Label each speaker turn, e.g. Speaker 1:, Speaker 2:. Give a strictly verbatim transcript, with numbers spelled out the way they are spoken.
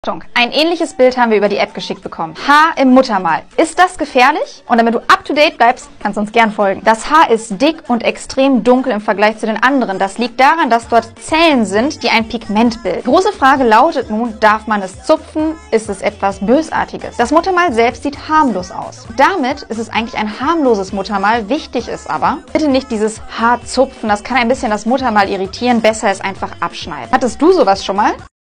Speaker 1: Ein ähnliches Bild haben wir über die App geschickt bekommen. Haar im Muttermal. Ist das gefährlich? Und damit du up to date bleibst, kannst du uns gern folgen. Das Haar ist dick und extrem dunkel im Vergleich zu den anderen. Das liegt daran, dass dort Zellen sind, die ein Pigment bilden. Die große Frage lautet nun, darf man es zupfen? Ist es etwas Bösartiges? Das Muttermal selbst sieht harmlos aus. Damit ist es eigentlich ein harmloses Muttermal. Wichtig ist aber, bitte nicht dieses Haar zupfen. Das kann ein bisschen das Muttermal irritieren. Besser es einfach abschneiden. Hattest du sowas schon mal?